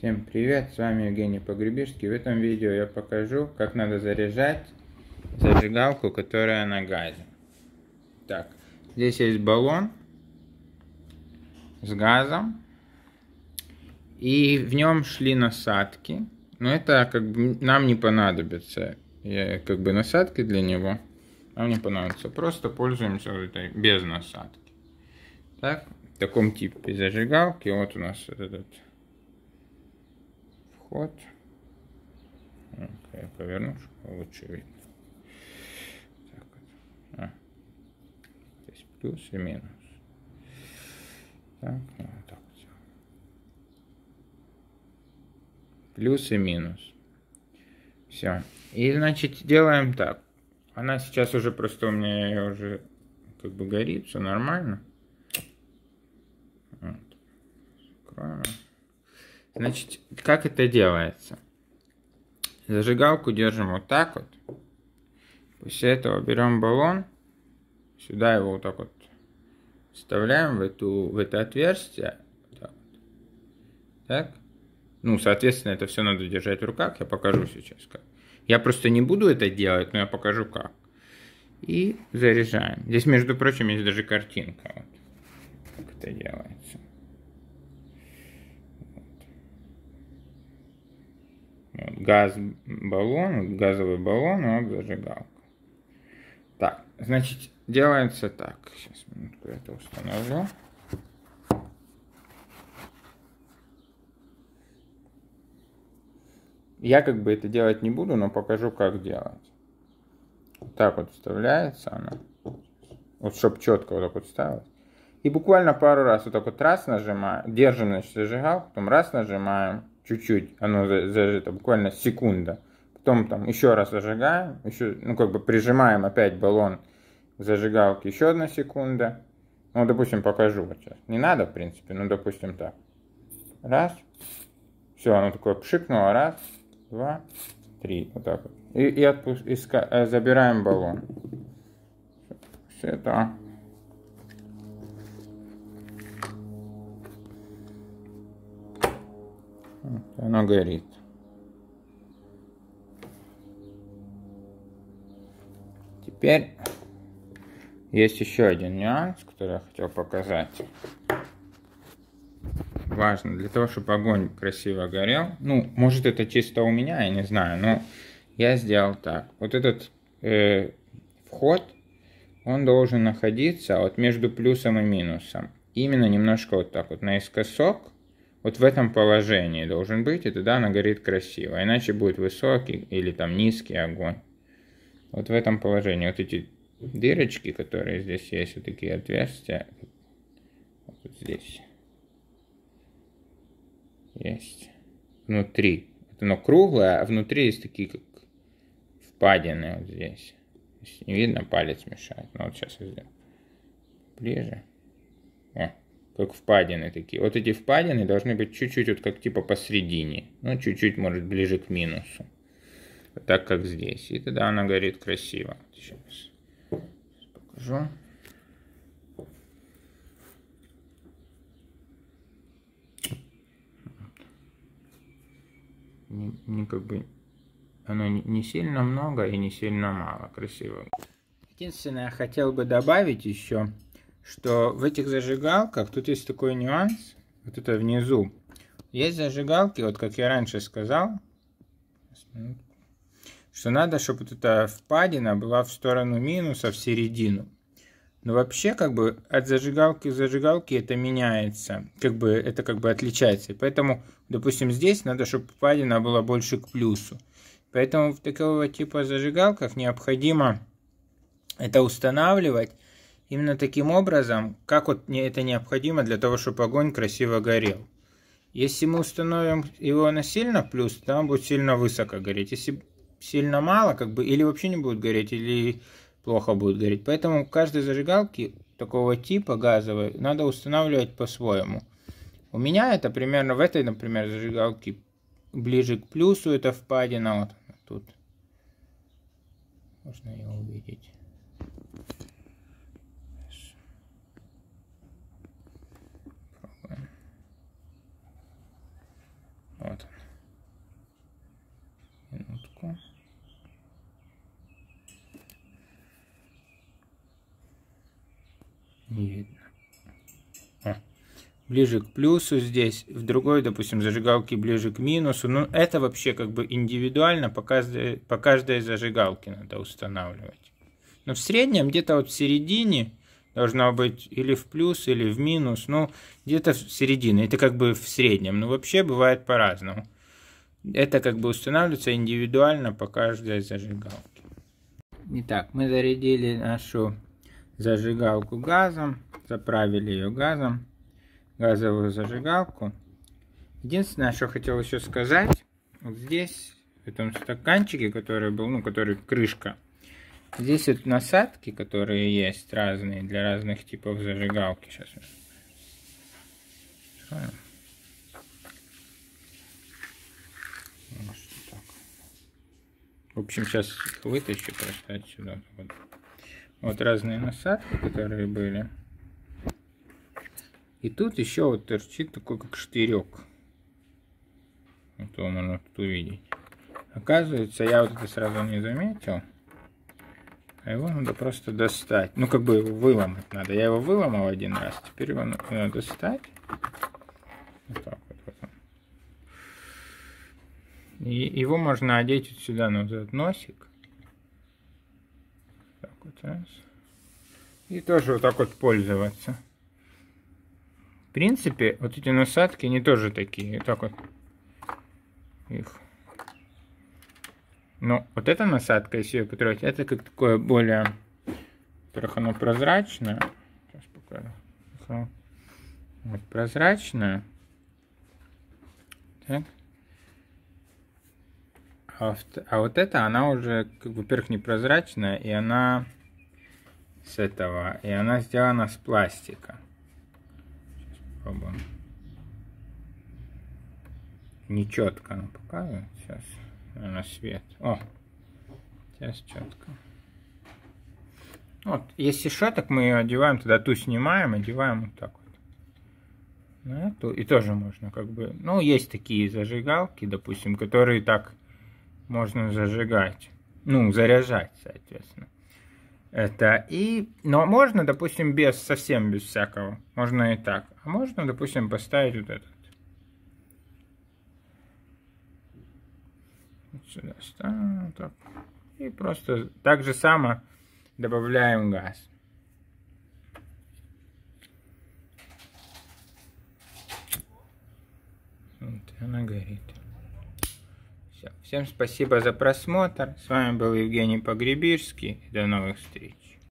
Всем привет, с вами Евгений Погребишский. В этом видео я покажу, как надо заряжать зажигалку, которая на газе. Так, здесь есть баллон с газом, и в нем шли насадки, но это как бы нам не понадобится. Насадки для него нам не понадобится, просто пользуемся этой без насадки. Так, в таком типе зажигалки, вот у нас этот вход. Я поверну, чтобы лучше видно. Так вот. Здесь плюс и минус. Так, вот так вот. Плюс и минус. Все. И значит делаем так. Она сейчас уже просто у меня уже как бы горит, все нормально. Вот. Закроем. Значит, как это делается? Зажигалку держим вот так вот. После этого берем баллон. Сюда его вот так вот вставляем в это отверстие. Так. Так. Ну, соответственно, это все надо держать в руках. Я покажу сейчас как. Я просто не буду это делать, но я покажу как. И заряжаем. Здесь, между прочим, есть даже картинка. Вот. Как это делается. Вот газ-баллон, газовый баллон, вот зажигалка. Так, значит, делается так. Сейчас минутку я это установлю. Я как бы это делать не буду, но покажу, как делать. Вот так вот вставляется она. Вот чтобы четко вот так вот вставилось. И буквально пару раз вот так вот раз нажимаем, держим, значит, зажигалку, потом раз нажимаем, чуть-чуть, оно зажито, буквально секунда. Потом там еще раз зажигаем, еще, ну как бы прижимаем опять баллон к зажигалке, еще 1 секунда. Ну, допустим, покажу вот сейчас. Не надо, в принципе, ну, допустим, так. Раз. Все, оно такое пшикнуло, раз, 2, 3, вот так вот. И забираем баллон. Все это. Оно горит. Теперь есть еще один нюанс, который я хотел показать. Важно для того, чтобы огонь красиво горел. Ну, может это чисто у меня, я не знаю, но я сделал так. Вот этот вход, он должен находиться вот между плюсом и минусом. Именно немножко вот так вот наискосок. Вот в этом положении должен быть, и тогда она горит красиво. Иначе будет высокий или там низкий огонь. Вот в этом положении. Вот эти дырочки, которые здесь есть, вот такие отверстия. Вот здесь. Есть. Внутри. Это оно круглое, а внутри есть такие как впадины вот здесь. Если не видно, палец мешает. Ну вот сейчас я сделаю. Ближе. Как впадины такие. Вот эти впадины должны быть чуть-чуть вот как типа посередине. Ну, чуть-чуть, может, ближе к минусу. Вот так, как здесь. И тогда она горит красиво. Сейчас покажу. Не как бы... Оно не сильно много и не сильно мало. Красиво. Единственное, я хотел бы добавить еще, что в этих зажигалках тут есть такой нюанс, вот это внизу. Есть зажигалки, вот как я раньше сказал, что надо, чтобы вот эта впадина была в сторону минуса, в середину. Но вообще, как бы, от зажигалки к зажигалке это меняется, это отличается. И поэтому, допустим, здесь надо, чтобы впадина была больше к плюсу. Поэтому в такого типа зажигалках необходимо это устанавливать именно таким образом, как вот это необходимо для того, чтобы огонь красиво горел. Если мы установим его на сильно плюс, то он будет сильно высоко гореть. Если сильно мало, или вообще не будет гореть, или плохо будет гореть. Поэтому каждой зажигалки такого типа газовой надо устанавливать по-своему. У меня это примерно в этой, например, зажигалке ближе к плюсу, это впадина, вот тут. Можно ее увидеть. Вот ближе к плюсу здесь, в другой, допустим, зажигалке ближе к минусу. Ну, это вообще как бы индивидуально по каждой зажигалке надо устанавливать. Но в среднем где-то вот в середине должно быть или в плюс, или в минус. Ну, где-то в середине. Это как бы в среднем. Но вообще бывает по-разному. Это как бы устанавливается индивидуально по каждой зажигалке. Итак, мы зарядили нашу зажигалку газом. Заправили ее газом. Газовую зажигалку. Единственное, что хотел еще сказать. Вот здесь, в этом стаканчике, который был, ну, который крышка. Здесь вот насадки, которые есть разные, для разных типов зажигалки. Сейчас. В общем, сейчас их вытащу просто отсюда. Вот разные насадки, которые были. И тут еще вот торчит такой как штырек. Вот его можно тут увидеть. Оказывается, я вот это сразу не заметил. А его надо просто достать. Ну, как бы его выломать надо. Я его выломал один раз. Теперь его надо достать. Вот так вот. И его можно одеть вот сюда на вот этот носик. Так вот раз. И тоже вот так вот пользоваться. В принципе, вот эти насадки, они тоже такие. Вот так вот их. Но вот эта насадка, если ее потрогать, это как такое более, во-первых, оно прозрачное. Сейчас покажу. Вот прозрачное. Так. А вот эта, она уже, как бы, во-первых, непрозрачная, и она с этого, и она сделана с пластика. Сейчас попробуем. Нечетко она показывает. Сейчас, наверное, свет. О, сейчас четко. Вот, если что, так мы ее одеваем, тогда ту снимаем, одеваем вот так вот. На эту, и тоже можно как бы, ну, есть такие зажигалки, допустим, которые так можно зажигать, ну, заряжать, соответственно. Это и, но можно, допустим, совсем без всякого, можно и так, а можно, допустим, поставить вот этот. Вот сюда ставим, вот так, и просто так же само добавляем газ. Вот, она горит. Все. Всем спасибо за просмотр. С вами был Евгений Погребирский. До новых встреч.